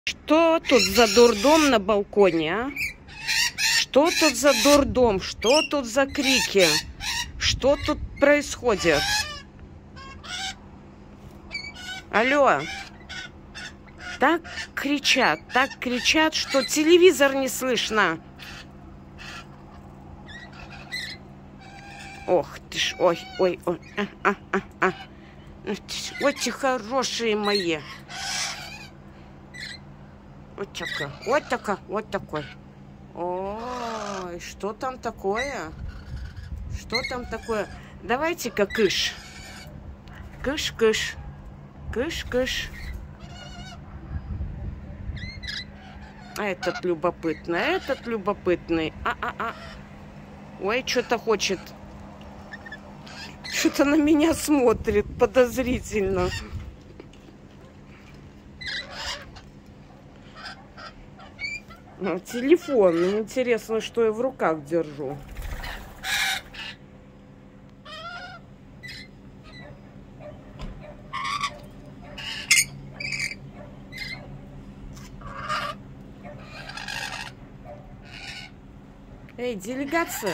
Что тут за дурдом на балконе, а? Что тут за дурдом? Что тут за крики? Что тут происходит? Алло. Так кричат, что телевизор не слышно. Ох ты ж, ой. Ой, эти хорошие мои. Вот такой. Ой, что там такое? Что там такое? Давайте-ка кыш. Кыш. Кыш. А этот любопытный. Ой, что-то хочет. Что-то на меня смотрит подозрительно. Телефон. Интересно, что я в руках держу. Эй, делегация.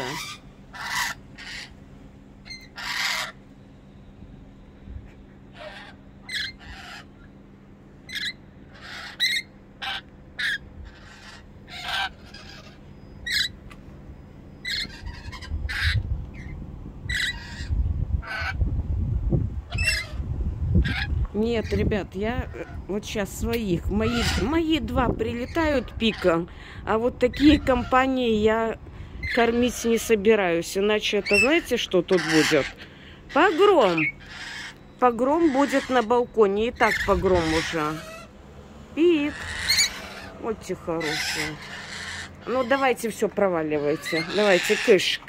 Нет, ребят, я вот сейчас своих, мои два прилетают пиком, а вот такие компании я кормить не собираюсь, иначе это, знаете, что тут будет? Погром. Погром будет на балконе, и так погром уже. Пик. Вот те хорошие. Ну, давайте все проваливайте. Давайте кыш.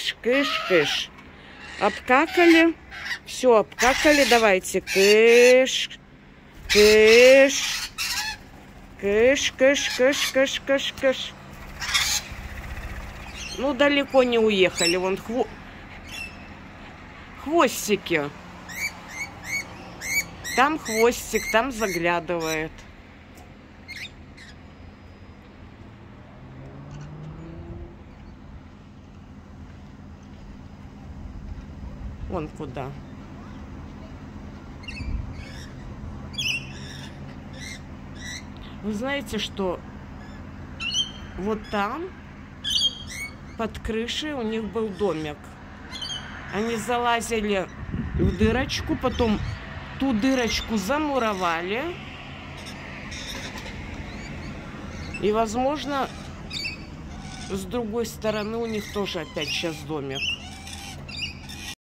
Обкакали. Все, обкакали. Давайте кыш. Кыш. Ну, далеко не уехали. Вон хвостики. Там хвостик, там заглядывает. Вон куда. Вы знаете, что вот там под крышей у них был домик. Они залазили в дырочку, потом ту дырочку замуровали. И, возможно, с другой стороны у них тоже опять сейчас домик.